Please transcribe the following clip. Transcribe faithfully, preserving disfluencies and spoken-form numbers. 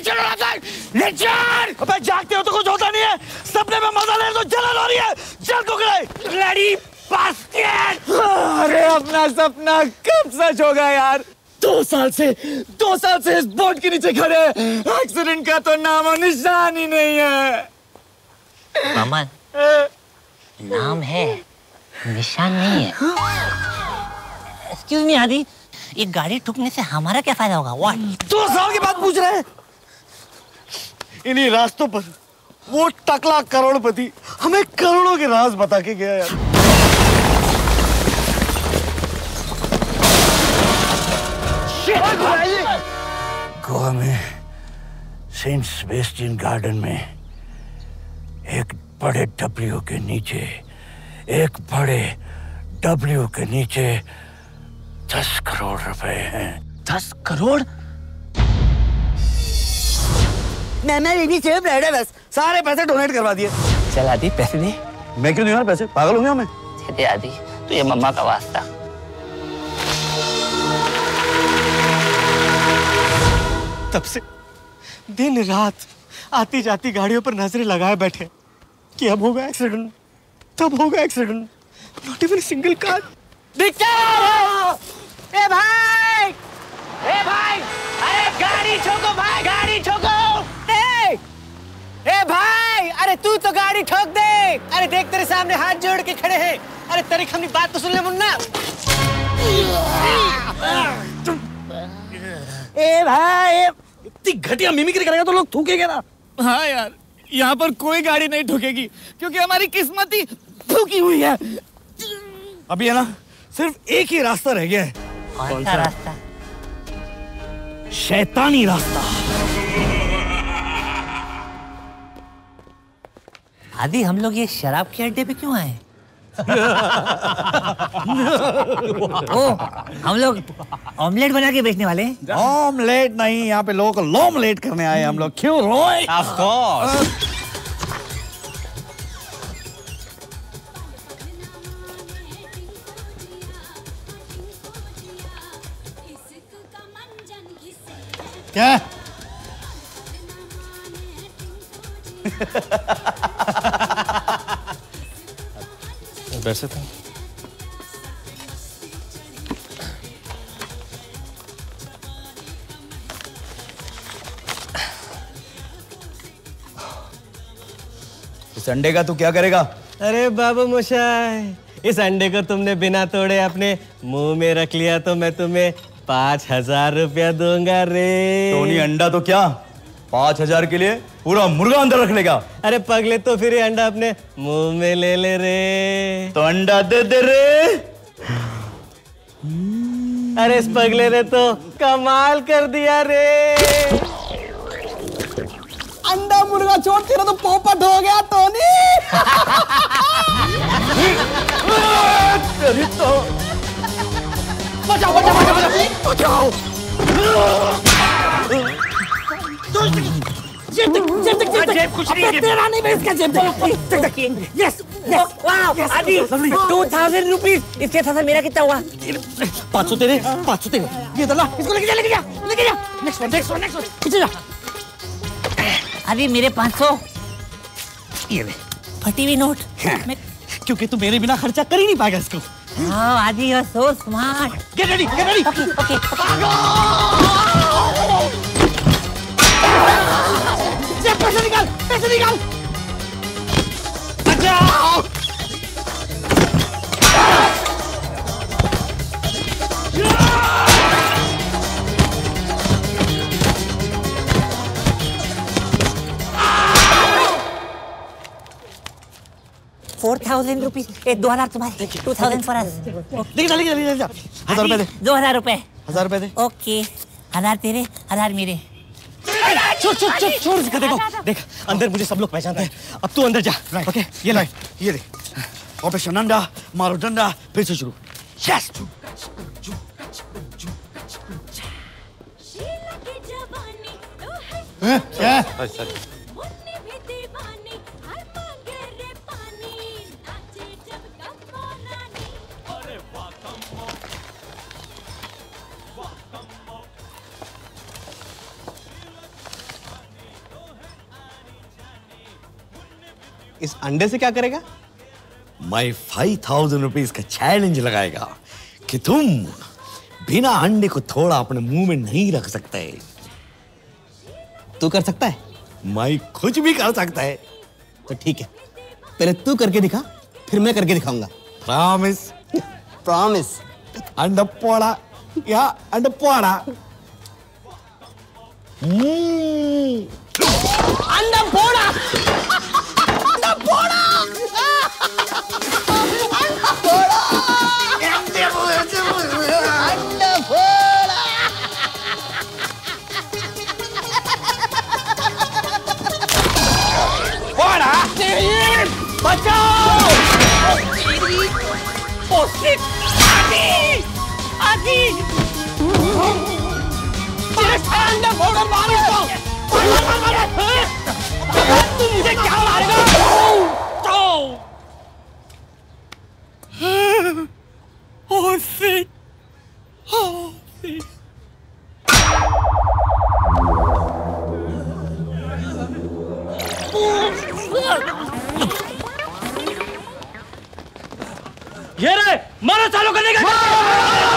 Richard! अबे जागते हो तो कुछ होता नहीं है, सपने में मजा ले तो जलन हो रही है। चल कुकड़े। Bloody basket! अरे अपना सपना कब सच होगा यार? दो साल से दो साल से इस बोर्ड के नीचे खड़े हैं। एक्सीडेंट का तो नाम और निशान ही नहीं है। मामा, नाम है, निशान नहीं है। एक्सक्यूज मी आदि, ये गाड़ी ठुकने से हमारा क्या फायदा होगा? व्हाट? दो साल के बाद पूछ रहे हैं। इन्हीं रास्तों पर वो टकला करोड़पति हमें करोड़ों के राज बता के गया यार। गोवा में सेंट सेबेस्टियन गार्डन में एक बड़े डब्ल्यू के नीचे एक बड़े डब्ल्यू के नीचे दस करोड़ रुपए हैं। दस करोड़? मैंने भी सेव है बस, सारे पैसे डोनेट करवा दिए। चल आदि पैसे दे। मैं क्यों दूं यार पैसे, पागल हो गया मैं? दे दे आदि, तो ये मम्मा का वास्ता। तब से दिन रात आती जाती गाड़ियों पर नजरें लगाए बैठे कि अब होगा एक्सीडेंट, तब होगा accident. Not even single car. ए भाई, ए भाई, अरे गाड़ी ठोको भाई, गाड़ी ठोको। ए, ए भाई, अरे तू तो गाड़ी ठोक दे। अरे देख तेरे सामने हाथ जोड़ के खड़े हैं। अरे तेरी अपनी बात तो सुन ले मुन्ना। ए भाई, इतनी घटिया मिमिक्री करेगा तो लोग थूकेंगे ना। हाँ यार, यहाँ पर कोई गाड़ी नहीं ठुकेगी क्योंकि हमारी किस्मत ही ठुकी हुई है। अभी है ना, सिर्फ एक ही रास्ता रह गया है। कौन सा रास्ता? शैतानी रास्ता। आदि, हम लोग ये शराब के अड्डे पे क्यों आए? ओ, हम लोग ऑमलेट बना के बेचने वाले हैं। ऑमलेट नहीं, यहाँ पे लोगों को लॉमलेट करने आए हम लोग। क्यों रोए? Of course. क्या? वैसे था। इस अंडे का तू क्या करेगा? अरे बाबू मोशाय, इस अंडे को तुमने बिना तोड़े अपने मुंह में रख लिया तो मैं तुम्हें पाँच हजार रुपया दूंगा रे। टोनी, अंडा तो क्या, पाँच हजार के लिए पूरा मुर्गा अंदर रख लेगा? अरे पगले, तो फिर ये अंडा अपने मुंह में ले ले रे। तो अंडा दे दे रे। अरे इस पगले ने तो कमाल कर दिया रे। अंडा मुर्गा छोड़ तेरा तो पोपट हो गया टोनी। तेरी तो बचाओ बचाओ बचाओ बचाओ। जेब तक जेब तक जेब तक कुछ नहीं है। तेरा नहीं, मैं इसका जेब तक। Yes yes wow Aadi, two thousand rupees. इसके साथ मेरा कितना हुआ? पाँच सौ तेरे, पाँच सौ तेरे। ये दला, इसको लेके जा लेके जा लेके जा। Next one next one next one. पीछे जा। अभी मेरे पाँच सौ। ये ले फटी हुई नोट। मैं, क्योंकि तू मेरे बिना खर्चा कर ही नहीं पाएगा इसको। हाँ Aadi, you are so smart. Get ready get ready. Okay okay. पैसे निकाल पैसे निकाल। बचाओ। Four thousand rupees. एक दो हजार तुम्हारे, टू थाउजेंड फॉर अस। लेके जा लेके जा लेके जा। हजार रुपए दे। दो हजार रुपए। हजार रुपए दे। ओके, हजार तेरे, हजार मेरे। छोड़ छोड़ छोड़ छोड़ इसका। देखो देख, अंदर मुझे सब लोग पहचानते हैं। अब तू अंदर जा। ओके, ये लाइट ये दे। ऑपरेशन अंडा, मारो डंडा, फिर से शुरू। यस। क्या? इस अंडे से क्या करेगा? मैं फाइव थाउजेंड रुपीज का चैलेंज लगाएगा कि तुम बिना अंडे को थोड़ा अपने मुंह में नहीं रख सकते। तू कर सकता है? मैं कुछ भी कर सकता है। तो ठीक है, पहले तू करके दिखा, फिर मैं करके दिखाऊंगा। प्रॉमिस? प्रॉमिस। अंडा पोड़ा या अंडा पोड़ा? अंडा फोड़ा, अंडा फोड़ा, अंडा फोड़ा, अंडा फोड़ा। फोड़ा बचाओ। ओ शिट, आगी आगी। अंडा फोड़ा मारो तो तू मुझे क्या मारेगा? Oh shit! Oh shit! ये रे, मारो चालू करने का।